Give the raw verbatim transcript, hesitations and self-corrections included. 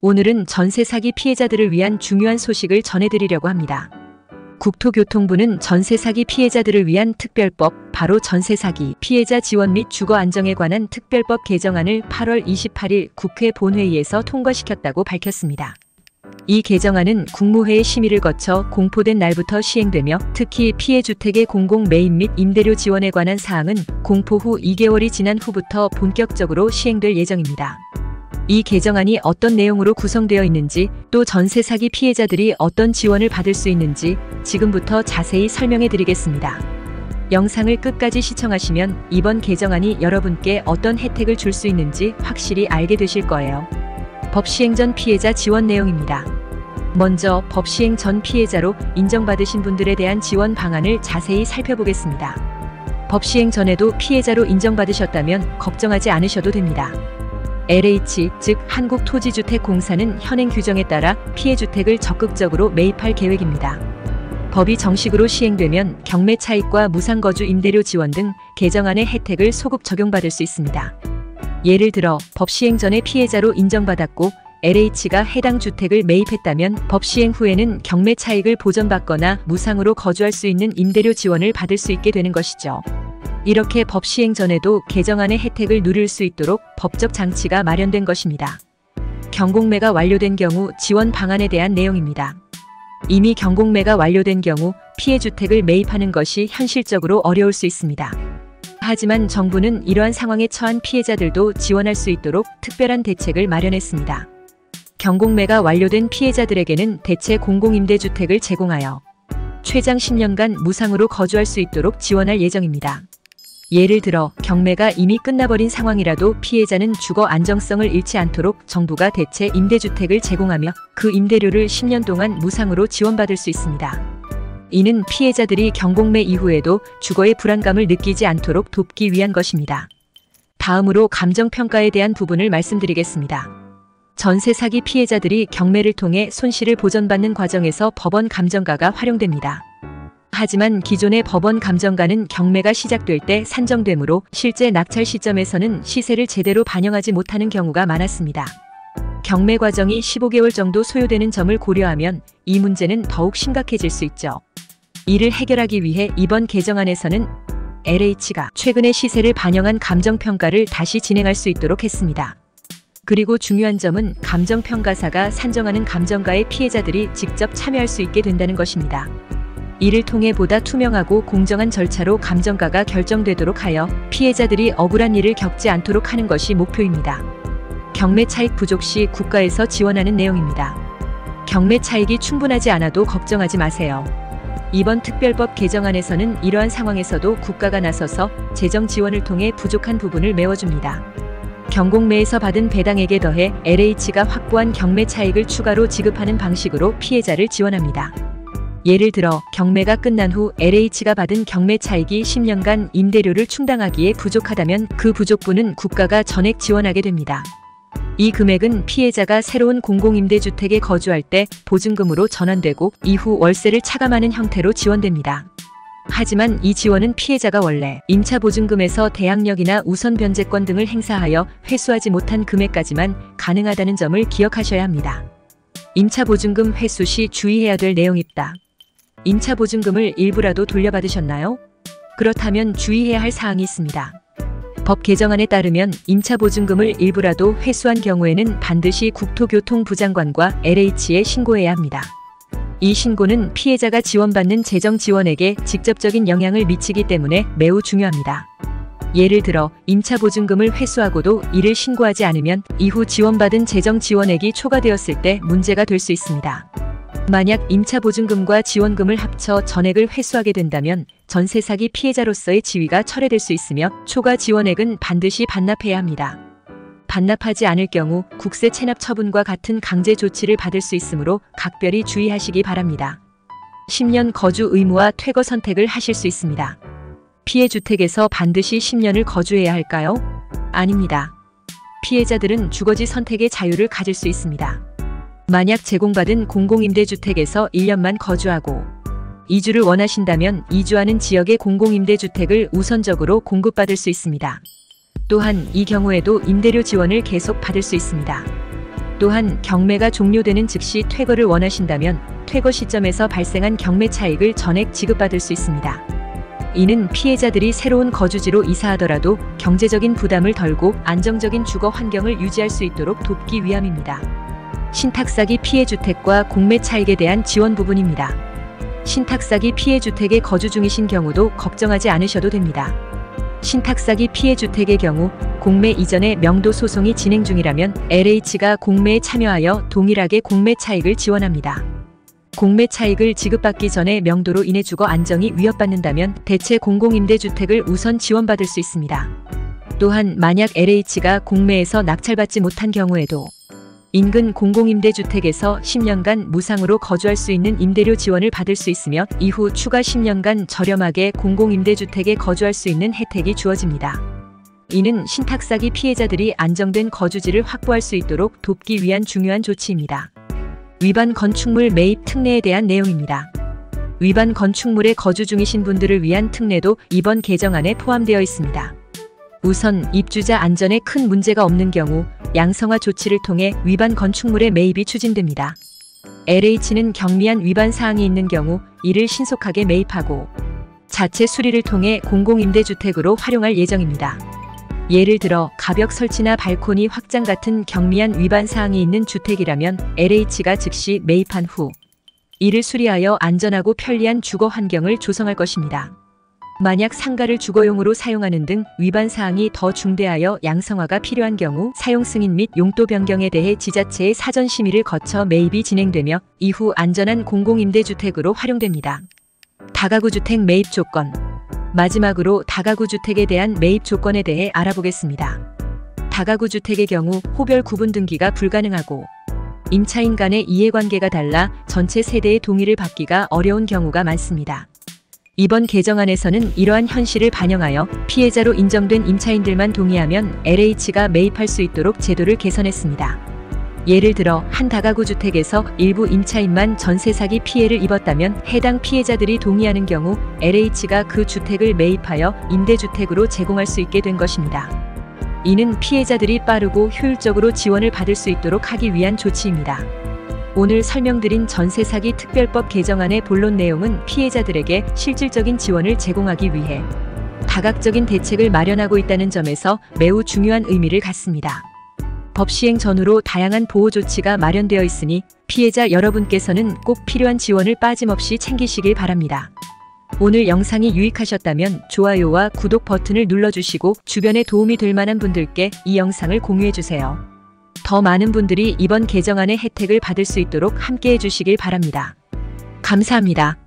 오늘은 전세 사기 피해자들을 위한 중요한 소식을 전해드리려고 합니다. 국토교통부는 전세 사기 피해자들을 위한 특별법, 바로 전세 사기 피해자 지원 및 주거 안정에 관한 특별법 개정안을 팔월 이십팔일 국회 본회의에서 통과시켰다고 밝혔습니다. 이 개정안은 국무회의 심의를 거쳐 공포된 날부터 시행되며 특히 피해주택의 공공 매입 및 임대료 지원에 관한 사항은 공포 후 이 개월이 지난 후부터 본격적으로 시행될 예정입니다. 이 개정안이 어떤 내용으로 구성되어 있는지, 또 전세 사기 피해자들이 어떤 지원을 받을 수 있는지 지금부터 자세히 설명해 드리겠습니다. 영상을 끝까지 시청하시면 이번 개정안이 여러분께 어떤 혜택을 줄 수 있는지 확실히 알게 되실 거예요. 법 시행 전 피해자 지원 내용입니다. 먼저 법 시행 전 피해자로 인정받으신 분들에 대한 지원 방안을 자세히 살펴보겠습니다. 법 시행 전에도 피해자로 인정받으셨다면 걱정하지 않으셔도 됩니다. 엘에이치, 즉 한국토지주택공사는 현행 규정에 따라 피해주택을 적극적으로 매입할 계획입니다. 법이 정식으로 시행되면 경매 차익과 무상거주 임대료 지원 등 개정안의 혜택을 소급 적용받을 수 있습니다. 예를 들어 법 시행 전에 피해자로 인정받았고 엘에이치가 해당 주택을 매입했다면 법 시행 후에는 경매 차익을 보전받거나 무상으로 거주할 수 있는 임대료 지원을 받을 수 있게 되는 것이죠. 이렇게 법 시행 전에도 개정안의 혜택을 누릴 수 있도록 법적 장치가 마련된 것입니다. 경공매가 완료된 경우 지원 방안에 대한 내용입니다. 이미 경공매가 완료된 경우 피해 주택을 매입하는 것이 현실적으로 어려울 수 있습니다. 하지만 정부는 이러한 상황에 처한 피해자들도 지원할 수 있도록 특별한 대책을 마련했습니다. 경공매가 완료된 피해자들에게는 대체 공공임대주택을 제공하여 최장 십 년간 무상으로 거주할 수 있도록 지원할 예정입니다. 예를 들어 경매가 이미 끝나버린 상황이라도 피해자는 주거 안정성을 잃지 않도록 정부가 대체 임대주택을 제공하며 그 임대료를 십 년 동안 무상으로 지원받을 수 있습니다. 이는 피해자들이 경공매 이후에도 주거의 불안감을 느끼지 않도록 돕기 위한 것입니다. 다음으로 감정평가에 대한 부분을 말씀드리겠습니다. 전세 사기 피해자들이 경매를 통해 손실을 보전받는 과정에서 법원 감정가가 활용됩니다. 하지만 기존의 법원 감정가는 경매가 시작될 때 산정되므로 실제 낙찰 시점에서는 시세를 제대로 반영하지 못하는 경우가 많았습니다. 경매 과정이 십오 개월 정도 소요되는 점을 고려하면 이 문제는 더욱 심각해질 수 있죠. 이를 해결하기 위해 이번 개정안에서는 엘에이치가 최근의 시세를 반영한 감정평가를 다시 진행할 수 있도록 했습니다. 그리고 중요한 점은 감정평가사가 산정하는 감정가에 피해자들이 직접 참여할 수 있게 된다는 것입니다. 이를 통해 보다 투명하고 공정한 절차로 감정가가 결정되도록 하여 피해자들이 억울한 일을 겪지 않도록 하는 것이 목표입니다. 경매 차익 부족 시 국가에서 지원하는 내용입니다. 경매 차익이 충분하지 않아도 걱정하지 마세요. 이번 특별법 개정안에서는 이러한 상황에서도 국가가 나서서 재정 지원을 통해 부족한 부분을 메워줍니다. 경공매에서 받은 배당액에 더해 엘에이치가 확보한 경매 차익을 추가로 지급하는 방식으로 피해자를 지원합니다. 예를 들어 경매가 끝난 후 엘에이치가 받은 경매 차익이 십 년간 임대료를 충당하기에 부족하다면 그 부족분은 국가가 전액 지원하게 됩니다. 이 금액은 피해자가 새로운 공공임대주택에 거주할 때 보증금으로 전환되고 이후 월세를 차감하는 형태로 지원됩니다. 하지만 이 지원은 피해자가 원래 임차보증금에서 대항력이나 우선 변제권 등을 행사하여 회수하지 못한 금액까지만 가능하다는 점을 기억하셔야 합니다. 임차보증금 회수 시 주의해야 될 내용입니다. 임차보증금을 일부라도 돌려받으셨나요? 그렇다면 주의해야 할 사항이 있습니다. 법 개정안에 따르면 임차보증금을 일부라도 회수한 경우에는 반드시 국토교통부 장관과 엘에이치에 신고해야 합니다. 이 신고는 피해자가 지원받는 재정 지원액에 직접적인 영향을 미치기 때문에 매우 중요합니다. 예를 들어 임차보증금을 회수하고도 이를 신고하지 않으면 이후 지원받은 재정 지원액이 초과되었을 때 문제가 될 수 있습니다. 만약 임차보증금과 지원금을 합쳐 전액을 회수하게 된다면 전세 사기 피해자로서의 지위가 철회될 수 있으며 초과 지원액은 반드시 반납해야 합니다. 반납하지 않을 경우 국세 체납 처분과 같은 강제 조치를 받을 수 있으므로 각별히 주의하시기 바랍니다. 십 년 거주 의무와 퇴거 선택을 하실 수 있습니다. 피해 주택에서 반드시 십 년을 거주해야 할까요? 아닙니다. 피해자들은 주거지 선택의 자유를 가질 수 있습니다. 만약 제공받은 공공임대주택에서 일 년만 거주하고 이주를 원하신다면 이주하는 지역의 공공임대주택을 우선적으로 공급받을 수 있습니다. 또한 이 경우에도 임대료 지원을 계속 받을 수 있습니다. 또한 경매가 종료되는 즉시 퇴거를 원하신다면 퇴거 시점에서 발생한 경매 차익을 전액 지급받을 수 있습니다. 이는 피해자들이 새로운 거주지로 이사하더라도 경제적인 부담을 덜고 안정적인 주거 환경을 유지할 수 있도록 돕기 위함입니다. 신탁사기 피해 주택과 공매 차익에 대한 지원 부분입니다. 신탁사기 피해 주택에 거주 중이신 경우도 걱정하지 않으셔도 됩니다. 신탁사기 피해 주택의 경우 공매 이전에 명도 소송이 진행 중이라면 엘에이치가 공매에 참여하여 동일하게 공매 차익을 지원합니다. 공매 차익을 지급받기 전에 명도로 인해 주거 안정이 위협받는다면 대체 공공임대주택을 우선 지원받을 수 있습니다. 또한 만약 엘에이치가 공매에서 낙찰받지 못한 경우에도 인근 공공임대주택에서 십 년간 무상으로 거주할 수 있는 임대료 지원을 받을 수 있으며 이후 추가 십 년간 저렴하게 공공임대주택에 거주할 수 있는 혜택이 주어집니다. 이는 신탁사기 피해자들이 안정된 거주지를 확보할 수 있도록 돕기 위한 중요한 조치입니다. 위반 건축물 매입 특례에 대한 내용입니다. 위반 건축물에 거주 중이신 분들을 위한 특례도 이번 개정안에 포함되어 있습니다. 우선 입주자 안전에 큰 문제가 없는 경우 양성화 조치를 통해 위반 건축물의 매입이 추진됩니다. 엘에이치는 경미한 위반 사항이 있는 경우 이를 신속하게 매입하고 자체 수리를 통해 공공임대주택으로 활용할 예정입니다. 예를 들어 가벽 설치나 발코니 확장 같은 경미한 위반 사항이 있는 주택이라면 엘에이치가 즉시 매입한 후 이를 수리하여 안전하고 편리한 주거 환경을 조성할 것입니다. 만약 상가를 주거용으로 사용하는 등 위반 사항이 더 중대하여 양성화가 필요한 경우 사용 승인 및 용도 변경에 대해 지자체의 사전 심의를 거쳐 매입이 진행되며 이후 안전한 공공임대주택으로 활용됩니다. 다가구 주택 매입 조건. 마지막으로 다가구 주택에 대한 매입 조건에 대해 알아보겠습니다. 다가구 주택의 경우 호별 구분 등기가 불가능하고 임차인 간의 이해관계가 달라 전체 세대의 동의를 받기가 어려운 경우가 많습니다. 이번 개정안에서는 이러한 현실을 반영하여 피해자로 인정된 임차인들만 동의하면 엘에이치가 매입할 수 있도록 제도를 개선했습니다. 예를 들어 한 다가구 주택에서 일부 임차인만 전세 사기 피해를 입었다면 해당 피해자들이 동의하는 경우 엘에이치가 그 주택을 매입하여 임대주택으로 제공할 수 있게 된 것입니다. 이는 피해자들이 빠르고 효율적으로 지원을 받을 수 있도록 하기 위한 조치입니다. 오늘 설명드린 전세 사기 특별법 개정안의 본론 내용은 피해자들에게 실질적인 지원을 제공하기 위해 다각적인 대책을 마련하고 있다는 점에서 매우 중요한 의미를 갖습니다. 법 시행 전후로 다양한 보호 조치가 마련되어 있으니 피해자 여러분께서는 꼭 필요한 지원을 빠짐없이 챙기시길 바랍니다. 오늘 영상이 유익하셨다면 좋아요와 구독 버튼을 눌러주시고 주변에 도움이 될 만한 분들께 이 영상을 공유해주세요. 더 많은 분들이 이번 개정안의 혜택을 받을 수 있도록 함께해 주시길 바랍니다. 감사합니다.